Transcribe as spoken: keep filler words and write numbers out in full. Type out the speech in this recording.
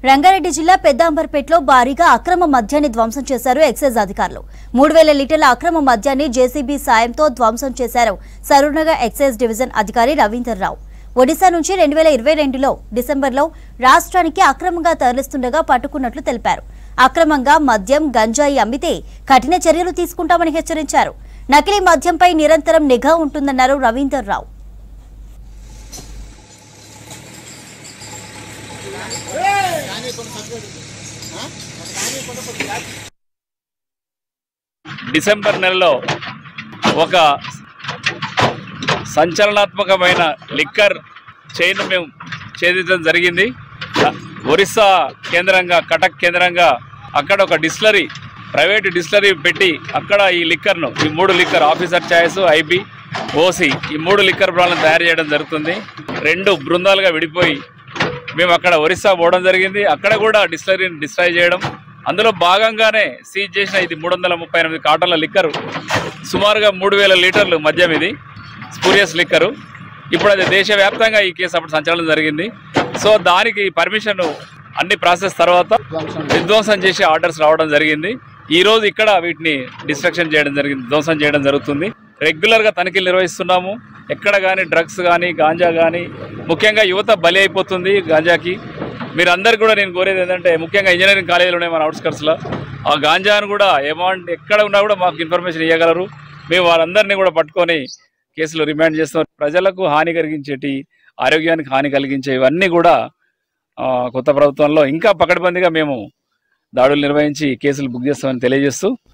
రంగారెడ్డి జిల్లా పెద్దాంబర్పేటలో భారీగా అక్రమ మద్యాన్ని ధ్వంసం చేశారు ఎక్సైజ్ అధికారులు. మూడు వేల లీటర్ల అక్రమ మద్యాన్ని జేసీబీ సాయంతో ధ్వంసం చేశారు సరూర్నగర్ ఎక్సైజ్ డివిజన్ అధికారి రవీందర్ రావు. ఒడిశా నుంచి రెండు వేల ఇరవై రెండులో డిసెంబర్లో రాష్ట్రానికి అక్రమంగా తరలిస్తుండగా పట్టుకున్నట్లు తెలిపారు. అక్రమంగా మద్యం గంజాయి అమ్మితే కఠిన చర్యలు తీసుకుంటామని హెచ్చరించారు. నకిలీ మద్యంపై నిరంతరం నిఘా ఉంటుందన్నారు రవీందర్ రావు. డిసెంబర్ నెలలో ఒక సంచలనాత్మకమైన లిక్కర్ చైన్ మేము ఛేదించడం జరిగింది. ఒరిస్సా కేంద్రంగా, కటక్ కేంద్రంగా అక్కడ ఒక డిస్టిలరీ, ప్రైవేట్ డిస్టిలరీ పెట్టి అక్కడ ఈ లిక్కర్ను, ఈ మూడు liquor officer choice, IB, OC, ఈ మూడు లిక్కర్ బ్రాండ్లను తయారు చేయడం జరుగుతుంది. రెండు బృందాలుగా విడిపోయి మేము అక్కడ ఒరిస్సా పోవడం జరిగింది. అక్కడ కూడా డిస్టిలరీని డిస్ట్రాయ్ చేయడం, అందులో భాగంగానే సీజ్ చేసిన ఇది మూడు వందల ముప్పై ఎనిమిది కాటన్ల లిక్కరు, సుమారుగా మూడు వేల లీటర్లు మద్యం, ఇది స్పూరియస్ లిక్కరు. ఇప్పుడు అది దేశవ్యాప్తంగా ఈ కేసు అప్పుడు సంచలనం జరిగింది. సో దానికి పర్మిషన్ అన్ని ప్రాసెస్ తర్వాత విధ్వంసం చేసే ఆర్డర్స్ రావడం జరిగింది. ఈ రోజు ఇక్కడ వీటిని డిస్ట్రక్షన్ చేయడం జరిగింది, ధ్వంసం చేయడం జరుగుతుంది. రెగ్యులర్గా తనిఖీలు నిర్వహిస్తున్నాము. ఎక్కడ కానీ డ్రగ్స్ కానీ, గాంజా కానీ, ముఖ్యంగా యువత బలి అయిపోతుంది గాంజాకి. మీరు అందరికీ కూడా నేను కోరేది ఏంటంటే, ముఖ్యంగా ఇంజనీరింగ్ కాలేజీలు ఉన్నాయి మన అవుట్స్కట్స్లో, ఆ గాంజాను కూడా అమౌంట్ ఎక్కడ ఉన్నా కూడా మాకు ఇన్ఫర్మేషన్ ఇవ్వగలరు. మేము వాళ్ళందరినీ కూడా పట్టుకొని కేసులు రిమాండ్ చేస్తాం. ప్రజలకు హాని కలిగించేటి, ఆరోగ్యానికి హాని కలిగించే ఇవన్నీ కూడా కొత్త ప్రభుత్వంలో ఇంకా పకడ్బందీగా మేము దాడులు నిర్వహించి కేసులు బుక్ చేస్తామని తెలియజేస్తూ